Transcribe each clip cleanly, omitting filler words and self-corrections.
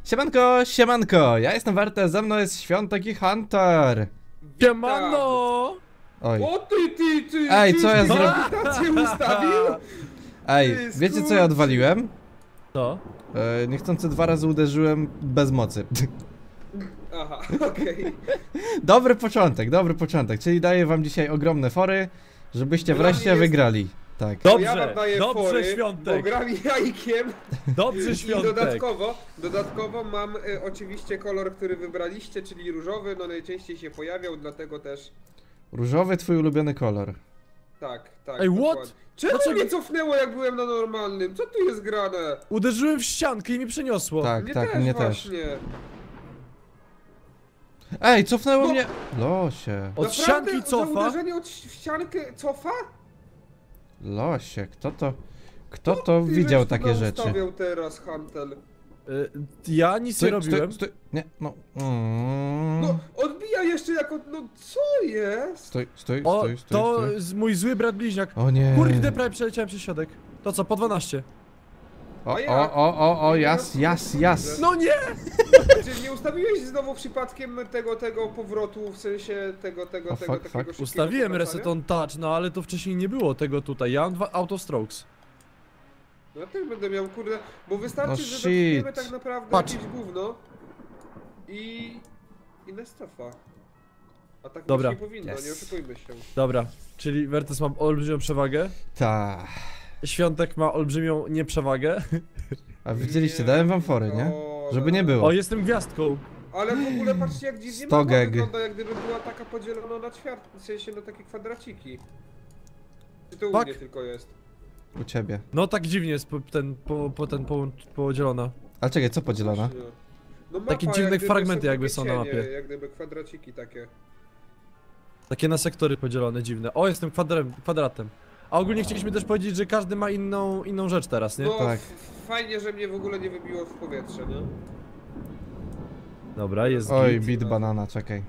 Siemanko, siemanko, ja jestem Wertes, ze mną jest Świątek i Hunter. Siemano! Oj. O ty! Ej, co ja zrobiłem? Grawitację ustawił? Ej, wiecie co ja odwaliłem? Co? Niechcący 2 razy uderzyłem bez mocy. Aha, okej. Dobry początek, czyli daję wam dzisiaj ogromne fory, żebyście Dla mnie wreszcie jest- wygrali. Tak. Dobrze, Ja wam daję dobrze, fory, Świątek. bo gram jajkiem. Dobrze, I Świątek. dodatkowo mam oczywiście kolor, który wybraliście, czyli różowy, no najczęściej się pojawiał, dlatego też Różowy twój ulubiony kolor. tak. Ej, what? dokładnie. Czemu Dlaczego? mnie cofnęło, jak byłem na normalnym? Co tu jest grane? Uderzyłem w ściankę i mi przeniosło. Tak, mnie też. właśnie. Ej, cofnęło No. mnie! Losie, Od ścianki Za cofa. uderzenie od ściankę cofa? losie, kto to widział takie rzeczy? Ustawiał teraz Hunter. Ja nic nie robiłem. Stój, nie, no. No, odbija jeszcze jako, no co jest? Stój. To mój zły brat bliźniak. O nie. Kurde, prawie przeleciałem przez środek. To co, po 12? O, jas. No nie! Czy nie ustawiłeś znowu przypadkiem tego powrotu, w sensie tego fuck. takiego szybkiego Ustawiłem powracania? reset on touch, no ale to wcześniej nie było tego tutaj. Ja mam 2 autostrokes. No ja też będę miał, kurde, bo wystarczy, No że shit. dotkniemy tak naprawdę Patrz. jakieś gówno i Nestofa. A tak Dobra. być nie powinno, Yes. nie oszukujmy się. Dobra, czyli Wertes ma olbrzymią przewagę. Ta. Świątek ma olbrzymią nieprzewagę. A widzieliście, dałem wam fory, nie? O, Żeby nie było. O, jestem gwiazdką. Ale w ogóle patrzcie, jak dziwnie 100 mapa gag. wygląda, jak gdyby była taka podzielona na ćwiart, w sensie na takie kwadraciki. Czy to u Tak. mnie tylko jest? U ciebie. No tak dziwnie jest podzielona. Ale czekaj, co podzielona? Właśnie. No Takie mapa, dziwne jak gdyby fragmenty są jakby takie są na cienie, mapie. Jak gdyby kwadraciki takie. Takie na sektory podzielone, dziwne. O, jestem kwadratem. A ogólnie chcieliśmy też powiedzieć, że każdy ma inną rzecz teraz, nie? No Tak. fajnie, że mnie w ogóle nie wybiło w powietrze, nie? Dobra, jest Oj, git. bit banana, czekaj.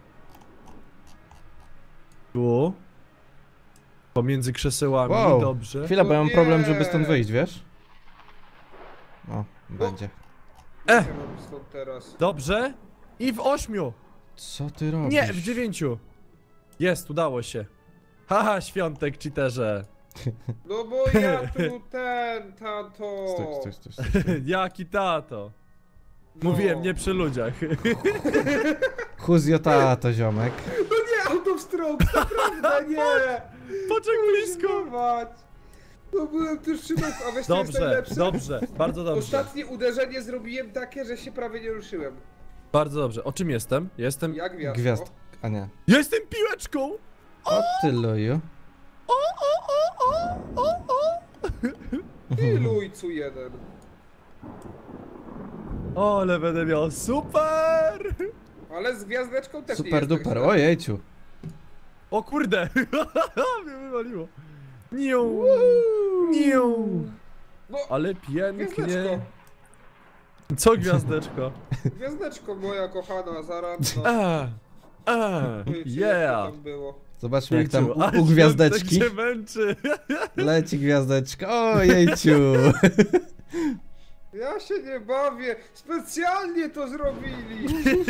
Tu. Pomiędzy krzesełami, Wow. dobrze. Chwila, bo ja mam nie. problem, żeby stąd wyjść, wiesz? O, będzie. Ja mam stąd teraz. Dobrze. I w 8. Co ty robisz? Nie, w 9. Jest, udało się. Haha, Świątek, cheaterze. No bo ja tu tato. Stój. Jaki tato. Mówiłem, No. nie przy ludziach. Huzjota to ziomek. No nie, out of stroke, naprawdę nie! Poczek blisko. Zobacz. No byłem tuż przy nogu, a wiesz co jest Dobrze, najlepsze? dobrze, bardzo dobrze. Ostatnie uderzenie zrobiłem takie, że się prawie nie ruszyłem. Bardzo dobrze. O czym jestem? Jestem. Jak gwiazdko. Gwiazd. A nie. Jestem piłeczką! O ty loju. I lujcu jeden. O, ale będę miał super! Ale z gwiazdeczką też nie Super jest tak duper, źle. ojejciu. O kurde! Mnie wywaliło. Niu! Niu! No, Ale pięknie. gwiazdeczko. Co gwiazdeczko? Gwiazdeczko moja kochana, zaraz. No. Yeah! Tam było. Zobaczmy jak tam A u gwiazdeczki. Świątek się męczy. Leci gwiazdeczka. Ojejciu. Ja się nie bawię, specjalnie to zrobili.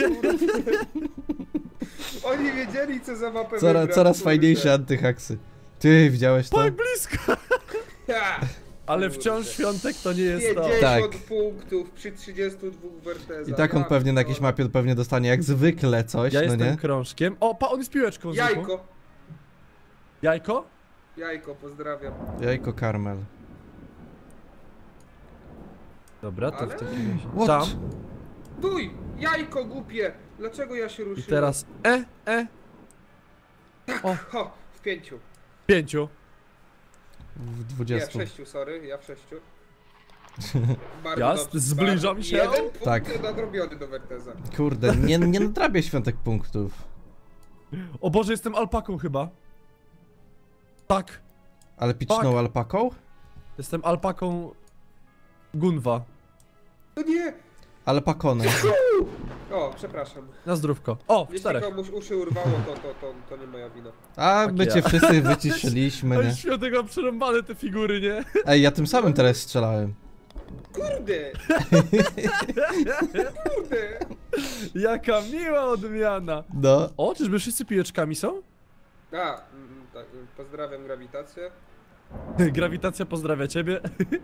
Oni wiedzieli, co za mapę wybrać, Coraz kurde. fajniejsze antyhaksy. Ty, widziałeś to? Tak blisko! Ha! Ale Kurde. wciąż Świątek to nie jest to. 50 Tak. punktów przy 32 wertezach. I tak on pewnie na jakiejś mapie pewnie dostanie jak zwykle coś, Ja no jestem nie? krążkiem. O, on jest piłeczką zwykłą. Jajko. Jajko? Jajko, pozdrawiam. Jajko karmel. Dobra, to Ale- w takim razie. What? Tam. Tuj! Jajko głupie! Dlaczego ja się I ruszyłem? teraz O, Ho, w 5. 5. W Nie, 20. w 6, sorry, ja w 6. Bardzo Jasne, dobrze, zbliżam bardzo. się. Jeden punkt Tak. nadrobiony do werteza. Kurde, nie nadrabię świątek punktów. O Boże, jestem alpaką chyba. Tak, Ale piczną alpaką? jestem alpaką Gunwa. No nie! Alpakonem. O, przepraszam. Na zdrówko. O, w Jeśli 4. komuś uszy urwało, to nie moja wina. A my ja. cię wszyscy wyciszyliśmy, nie? Oj, Świątek ma przerąbane te figury, nie? Ej, ja tym samym teraz strzelałem. Kurde! Jaka miła odmiana! No. O, czyżby wszyscy pijeczkami są? Tak, pozdrawiam grawitację. Grawitacja pozdrawia ciebie.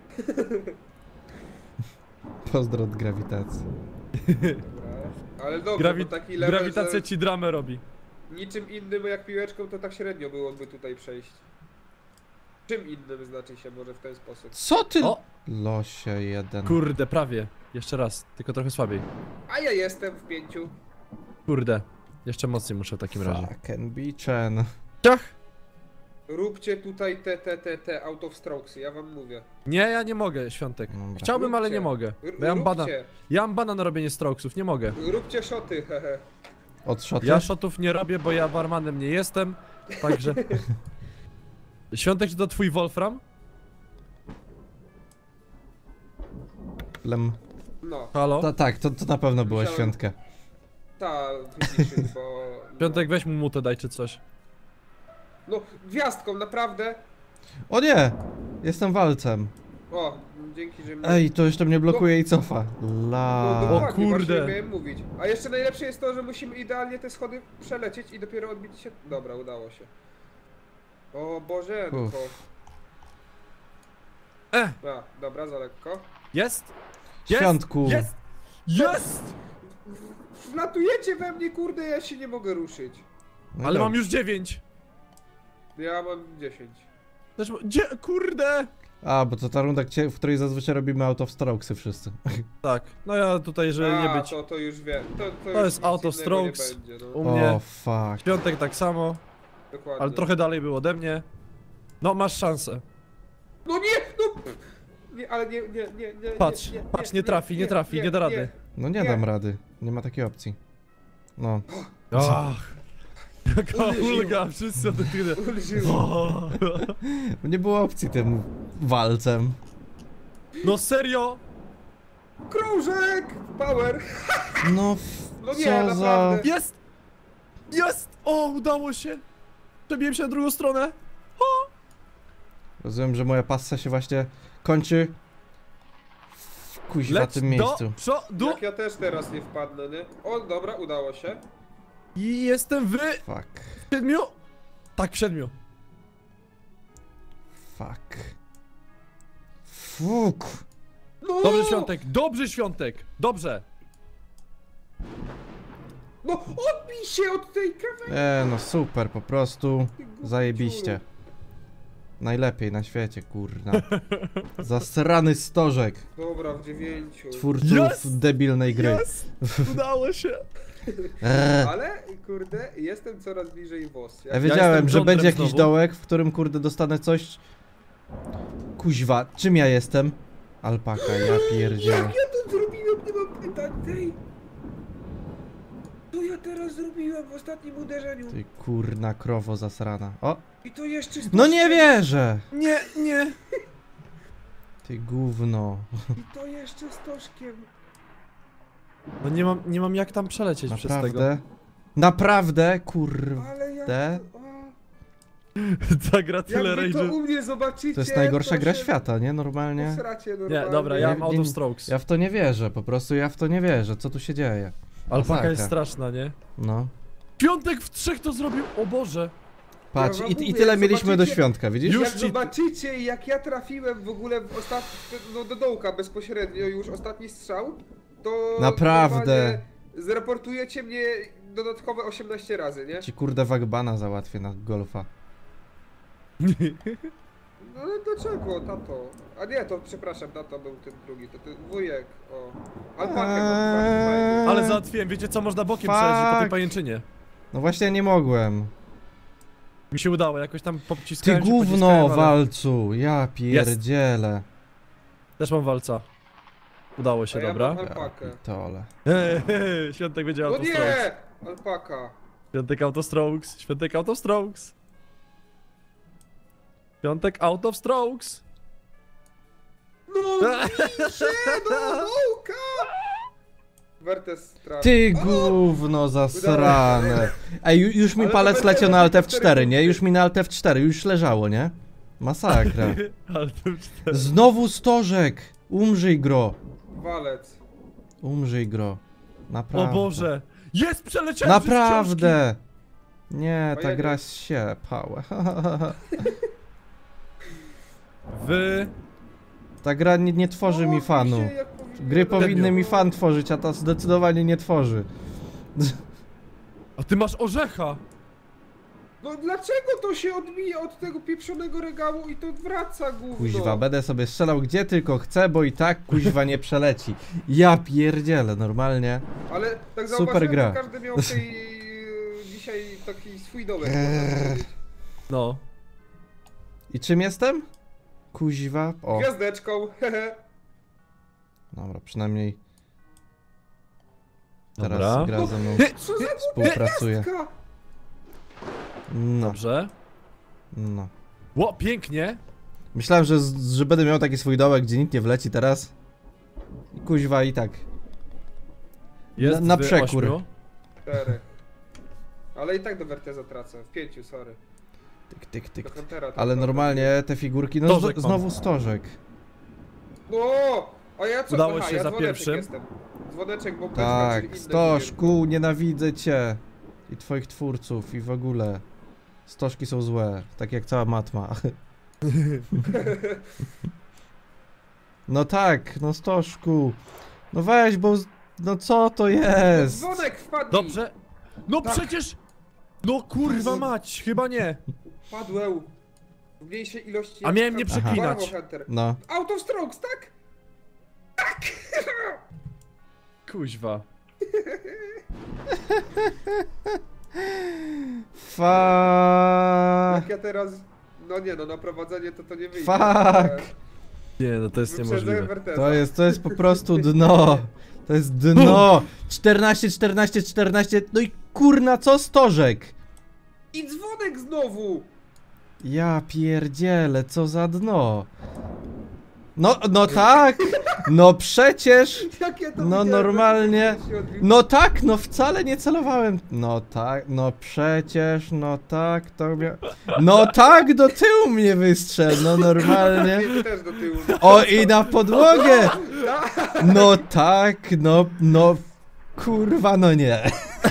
Pozdro od grawitacji. Dobra. Ale dobrze, bo taki level, Grawitacja że ci dramę robi. niczym innym jak piłeczką to tak średnio byłoby tutaj przejść. Czym innym znaczy się może w ten sposób. Co ty? O! Losie jeden. Kurde, prawie. Jeszcze raz, tylko trochę słabiej. A ja jestem w 5. Kurde. Jeszcze mocniej muszę w takim razie. Fucking beachen. Ciach! Róbcie tutaj te out of strokesy, ja wam mówię. Nie, ja nie mogę, Świątek. Dobra. Chciałbym, ale nie Róbcie. mogę. Bo ja mam bana. Róbcie. Ja mam bana na robienie strokesów, nie mogę. Róbcie szoty, hehe. Od szoty? Ja shotów nie robię, bo ja barmanem nie jestem. Także... Świątek, czy to twój Wolfram? Lem. No, Halo? Tak, to na pewno była Musiałem- świątka. ta wyciszyć, bo... Świątek, weź mu mutę, daj czy coś. No, gwiazdką, naprawdę. O nie! Jestem walcem. O, dzięki, że mnie... Ej, to jeszcze mnie blokuje i cofa. No La. dokładnie, O kurde. właśnie miałem mówić. A jeszcze najlepsze jest to, że musimy idealnie te schody przelecieć i dopiero odbić się... Dobra, udało się. O Bożenko. Uff. A, dobra, za lekko. Jest? Jest? Świątku. Jest! Jest! Wlatujecie we mnie, kurde, ja się nie mogę ruszyć. No Ale mam dobrze. już 9. Ja mam 10. Też gdzie? Kurde! A, bo to ta runda, w której zazwyczaj robimy out of strokesy wszyscy. Tak, no ja tutaj, żeby nie być. to już wiem. To To już jest nic out of innego nie strokes. będzie, no. U mnie. O, fuck. Świątek tak samo, Dokładnie. ale trochę dalej był ode mnie. No, masz szansę. No nie! No! Nie, ale nie. Patrz, patrz, nie trafi, nie da rady. No nie Nie. dam rady. Nie ma takiej opcji. No. Ach. Jaka Uderzyło. ulga, wszyscy o tym tyle. Ulżyło. Nie było opcji tym walcem. No serio? Krążek! Power! No, No nie, co za... naprawdę. Jest! Jest! O, udało się! Przebiłem się na drugą stronę. Rozumiem, że moja passa się właśnie kończy w kuźwa Leć tym miejscu. do przodu! Jak ja też teraz nie wpadnę, nie? O, dobra, udało się. I jestem w Fuck. 7. Tak, w 7. Fuck. Fuk. No! Dobrze Świątek, dobrze. No, odbij się od tej krawędzi! No super, po prostu. ty głupi Zajebiście. ciulu. Najlepiej na świecie, kurna. Zasrany stożek Dobra, w 9. twórców Jest! debilnej gry. Jest! Udało się. Ale, kurde, jestem coraz bliżej WOS. Ja Jak... wiedziałem, jestem że John będzie Trem jakiś znowu. dołek, w którym kurde dostanę coś. Kuźwa, czym ja jestem? Alpaka, ja pierdzielę. Jak ja to zrobiłem? Nie mam pytań, tej! Co ja teraz zrobiłem w ostatnim uderzeniu? Ty kurna krowo zasrana. O! I to jeszcze... No nie wierzę! Nie. Ty gówno. I to jeszcze z Toszkiem. No nie mam jak tam przelecieć przez tego. Naprawdę? Naprawdę? Kurde. Ale jak... De? Ta gra tyle Jakby to rage'u. u mnie zobaczycie... To jest najgorsza gra się świata, nie? Normalnie. posracie Nie, normalnie. dobra, ja mam Nie- out nie- of strokes. Ja w to nie wierzę, po prostu ja w to nie wierzę. Co tu się dzieje? Alpaka Masakra. jest straszna, nie? No. Piątek w 3 to zrobił, o Boże. Patrz, wam i mówię, tyle jak mieliśmy do zobaczycie- świątka, widzisz? Już Jak ci- zobaczycie, jak ja trafiłem w ogóle w ostatni, no do dołka bezpośrednio już ostatni strzał, to Naprawdę. normalnie zreportujecie mnie dodatkowe 18 razy, nie? Ci kurde wagbana załatwię na golfa. No ale dlaczego, tato? A nie, to przepraszam, tato był ten drugi, to ten wujek, o. Alpakę mam fajnie. Ale załatwiłem, wiecie co, można bokiem Fuck. przelecieć po tej pajęczynie. No właśnie nie mogłem. Mi się udało, jakoś tam Ty popciskałem się, gówno pociskałem, ale... walcu, ja pierdzielę. Też mam walca. Udało się, A ja dobra. mam Ja alpakę. pitole. Świątek będzie No autostrokes. nie! Alpaka. Świątek autostrokes, świątek autostrokes. Świątek out of strokes. No wiszę, do dołka! Wertes trafi. Ty gówno zasrane. Ej, już mi Ale palec to leciał będzie na Alt jakieś F4, 4 nie? Już mi na Alt F4, już leżało, nie? Masakra. Ale to już teraz. Znowu stożek! Umrzyj gro. Walec. Umrzyj gro. Naprawdę. O Boże! Jest, przeleciałem przez książki! Naprawdę! Nie, A ta ja gra nie. się pała. Wy... Ta gra nie tworzy mi fanu. Oczywiście, jak powinno Gry być. powinny mi fan tworzyć, a ta zdecydowanie nie tworzy. A ty masz orzecha! No dlaczego to się odbija od tego pieprzonego regału i to wraca gówno? Kuźwa, będę sobie strzelał gdzie tylko chcę, bo i tak kuźwa nie przeleci. Ja pierdzielę, normalnie. Ale tak Super zauważyłem, gra. że każdy miał w tej dzisiaj taki swój domek. można powiedzieć. No. I czym jestem? Kuźwa. O, Gwiazdeczką, hehe. dobra, przynajmniej teraz Dobra. gra ze mną Co za współpracuje. gwiazdka? No, Dobrze. no. Ło, pięknie! Myślałem, że będę miał taki swój dołek, gdzie nikt nie wleci teraz. I kuźwa i tak. Jest Na w przekór. 8. 4. Ale i tak do Werteza tracę. W 5, sorry. Tyk, tyk, Do tyk. Huntera. Ale normalnie te figurki, no Stożek mam. znowu stożek. No! A ja co? Udało Aha, się ja za dzwoneczek pierwszym. Jestem. Dzwoneczek, bo Tak, Stożku, nienawidzę cię. I twoich twórców, i w ogóle. Stożki są złe, tak jak cała matma. No tak, no Stożku. No weź, bo... No co to jest? Dzwonek wpadł. Dobrze. No Tak. przecież... No kurwa mać, chyba nie. Padłem. W mniejszej ilości. A miałem nie Hunter. przeklinać. Brawo, Hunter. No. Out of strokes, tak? Kuźwa. Jak Fuck. ja teraz... No nie no, na prowadzenie to nie wyjdzie. Fuck. Nie, no to jest Wyprzedzę niemożliwe. Werteza. To jest po prostu dno. To jest dno. 14, 14, 14. No i kurna, co Stożek? I dzwonek znowu! Ja pierdzielę, co za dno. No tak, no przecież, Jak ja to no widziałem, normalnie, to się odbił. no tak, no wcale nie celowałem. No tak, no przecież, no tak, to mnie, no tak, do tyłu mnie wystrzelił, no normalnie. Mnie też do tyłu. O i na podłogę, no tak, no, kurwa, no nie.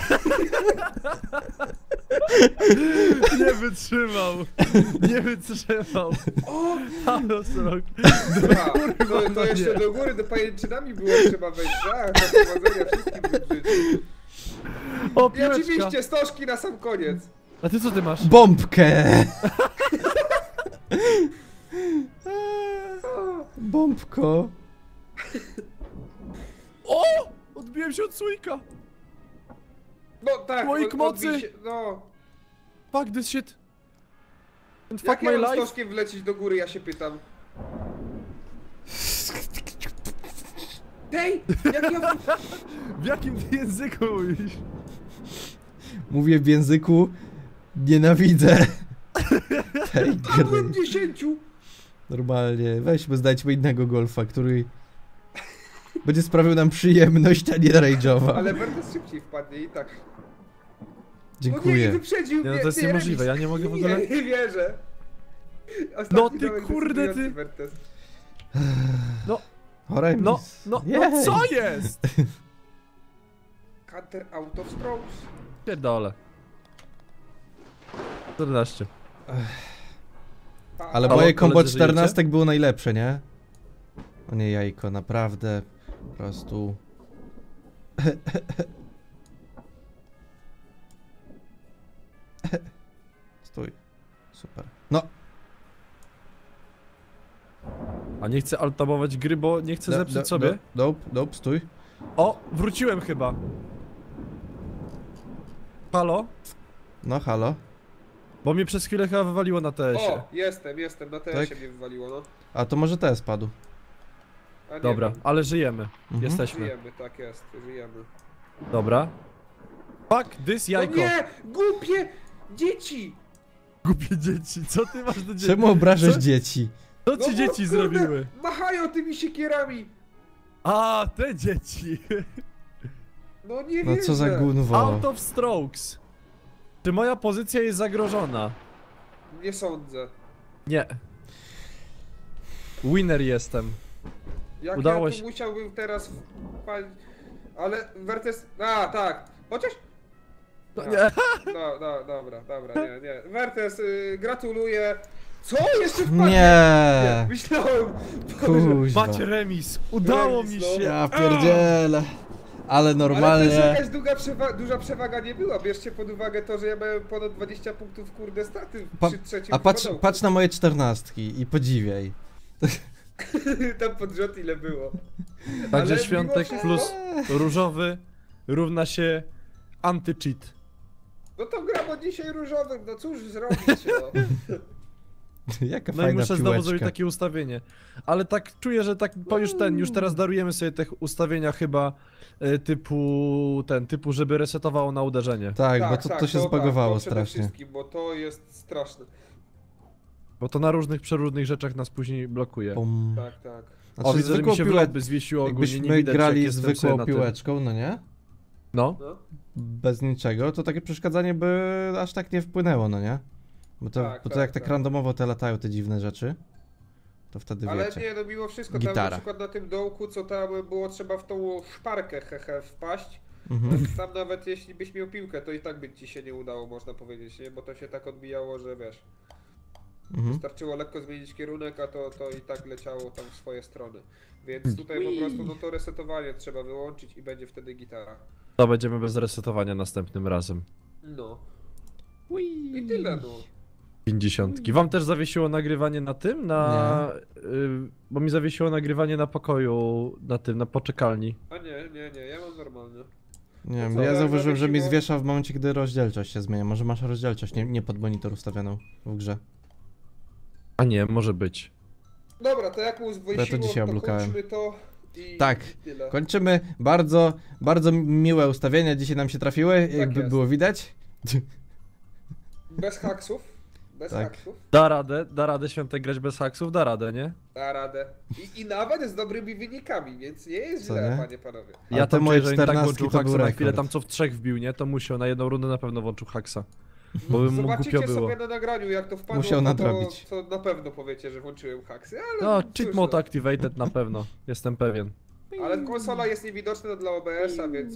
Nie wytrzymał. Nie wytrzymał. O! Halo, Srok. Dobra, to no jeszcze nie. do góry, do pajęczynami było trzeba wejść, tak? Do prowadzenia wszystkim w życiu. O, I piłeczka. oczywiście stożki na sam koniec. A ty co ty masz? Bombkę. Bombko. O! Odbiłem się od słoika. No tak, Twoich odbij mocy. się, no. Fuck this shit. And fuck Jak ja my mam life. stożkiem wlecieć do góry, ja się pytam. Tej! Jak ja... W jakim ty języku mówisz? Mówię w języku nienawidzę tej Padłem gry. 10! Normalnie, weźmy, znajdźmy innego golfa, który będzie sprawiał nam przyjemność, a nie rage'ował. Ale Wertes szybciej wpadnie i tak. No nie, i Dziękuję. wyprzedził Nie, no mnie, to jest nie, niemożliwe, remis. ja nie mogę w ogóle... Nie wierzę. Ostatni No ty dołek kurde, decydujący ty. Wertes. O, remis. No Jej. co jest? Hunter out of strokes. Pierdolę. 14. Ale Halo, moje combo koledzy, żyjecie? 14 było najlepsze, nie? O nie, jajko, naprawdę. Po prostu... Stój. Super. No, A nie chcę altabować gry, bo nie chcę zepsuć sobie. Nope, stój. O, wróciłem chyba. Halo? No, halo. Bo mnie przez chwilę chyba wywaliło na TS-ie. O, jestem, na TS-ie Tak? mnie wywaliło, no. A to może te spadł. A nie Dobra, wiem. ale żyjemy. Mhm. Jesteśmy. Żyjemy, tak jest, żyjemy. Dobra. Fuck this No jajko. nie! Głupie! Dzieci! Głupie dzieci, co ty masz do dzieci? Czemu obrażasz Co? dzieci? Co No ci bo, dzieci kurde, zrobiły? Machają tymi siekierami! A, te dzieci. No nie No wierzę. co za gunwo. Out of strokes. Czy moja pozycja jest zagrożona? Nie sądzę. Nie. Winner jestem. Jak Udało ja tu się. musiałbym teraz wpaść... Ale Wertes... A, tak. Chociaż... No, A, nie. dobra, nie. Wertes, gratuluję. Co? Jeszcze wpadnie? Nie! Myślałem... Kuźwa. Macie remis! Udało Remis, mi no. się! Ja pierdzielę. Ale Ale też normalnie... jakaś duża przewaga nie była. Bierzcie pod uwagę to, że ja miałem ponad 20 punktów, kurde, straty przy trzecim A patrz, pudełku. patrz na moje 14 i podziwiaj. Tam pod rząd ile było. Także Ale świątek mimo plus wszystko- różowy równa się anty-cheat. No to gram od dzisiaj różowym, no cóż zrobić, no. Jaka No i fajna muszę znowu zrobić piłeczka. takie ustawienie. Ale tak czuję, że tak już teraz darujemy sobie te ustawienia chyba typu, żeby resetowało na uderzenie. Tak, bo to się zbagowało to przede strasznie. wszystkim, bo to jest straszne. Bo to na różnych, przeróżnych rzeczach nas później blokuje. Pum. Tak, tak. O, Znaczy, widzę, że zwykłą mi się piłę... wlot zwiesiło ogólnie, nie Jakbyśmy widać, jak grali jestem sobie zwykłą na tym. piłeczką, no nie? No. No. Bez niczego, to takie przeszkadzanie by aż tak nie wpłynęło, no nie? Bo to, Tak, bo to tak, jak tak tak. randomowo te latają te dziwne rzeczy, to wtedy Ale wiecie. nie, no mimo wszystko, tam Gitara. na przykład na tym dołku, co tam było trzeba w tą szparkę wpaść, Mhm. tam nawet jeśli byś miał piłkę, to i tak by ci się nie udało, można powiedzieć, nie? Bo to się tak odbijało, że wiesz, Mhm. wystarczyło lekko zmienić kierunek, a to i tak leciało tam w swoje strony. Więc tutaj po prostu no to resetowanie trzeba wyłączyć i będzie wtedy gitara. To będziemy bez resetowania następnym razem. No. I tyle, no. 50. Wam też zawiesiło nagrywanie na tym? Bo mi zawiesiło nagrywanie na pokoju, na poczekalni. A nie, ja mam normalne. Nie wiem, co, bo ja jak zauważyłem, że mi zawiesiło- zwiesza w momencie, gdy rozdzielczość się zmienia. Może masz rozdzielczość, nie pod monitor ustawioną w grze. A nie, może być. Dobra, to jak mu zwiesiło, dzisiaj to oblukałem. kończmy to i Tak. i tyle. Kończymy. Bardzo, bardzo miłe ustawienia dzisiaj nam się trafiły, jakby jest. było widać. Bez haksów. Bez Tak. haksów. Da radę Świątek grać bez haksów? Da radę, nie? Da radę. I nawet z dobrymi wynikami, więc nie jest Co źle, nie? panie panowie. Ale Ja te tam moje czuję, że tak 14 włączył to haksa był na chwilę, rekord. tam co w 3 wbił, nie? To musiał, na jedną rundę na pewno włączył haksa. Bo by mu Zobaczycie głupio było. sobie na nagraniu, jak to wpadło, Musiał to, nadrobić. to na pewno powiecie, że włączyłem haksy, ale No, cóż, cheat mode activated na pewno, jestem pewien. Ale konsola jest niewidoczna dla OBS-a, więc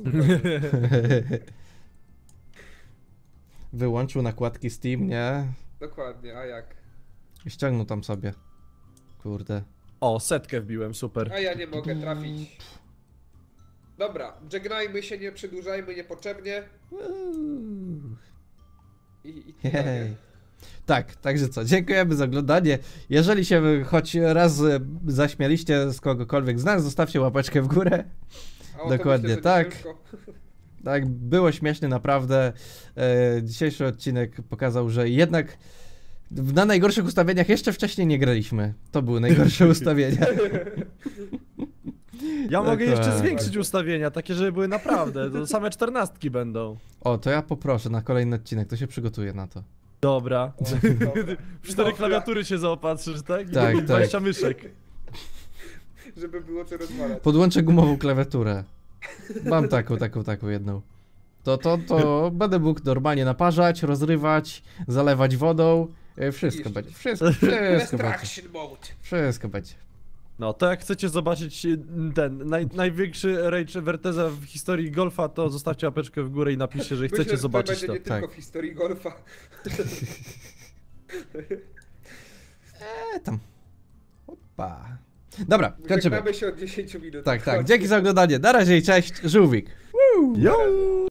Wyłączył nakładki Steam, nie? dokładnie, a jak? I ściągnął tam sobie. Kurde. O, setkę wbiłem, super. A ja nie mogę trafić. Dobra, żegnajmy się, nie przedłużajmy niepotrzebnie. I tyle, nie? Jej. Tak, także co, dziękujemy za oglądanie. Jeżeli się wy choć raz zaśmialiście z kogokolwiek z nas, zostawcie łapeczkę w górę. A o to Dokładnie myślę, że tak. ciężko. Tak, było śmiesznie naprawdę. Dzisiejszy odcinek pokazał, że jednak na najgorszych ustawieniach jeszcze wcześniej nie graliśmy. To były najgorsze ustawienia. Ja mogę jeszcze Dokładnie. zwiększyć ustawienia, takie, żeby były naprawdę, to same 14 będą. O, to ja poproszę na kolejny odcinek, to się przygotuję na to. Dobra. O, dobra. W 4 Dobra. klawiatury się zaopatrzysz, tak? Tak, I tak. 20 myszek. Żeby było co rozwalać. Podłączę gumową klawiaturę. Mam taką jedną. To będę mógł normalnie naparzać, rozrywać, zalewać wodą. Wszystko Niszczyć. będzie. Wszystko będzie. Destruction mode. Wszystko będzie. No, to jak chcecie zobaczyć ten największy rage Werteza w historii golfa, to zostawcie łapeczkę w górę i napiszcie, że Myślę, chcecie że zobaczyć będzie to. nie tylko Tak. w historii golfa. Tam. Opa. Dobra, kończymy. Żegnamy się od 10 minut. Tak. Dzięki za oglądanie. Na razie i cześć. Żółwik. Yo!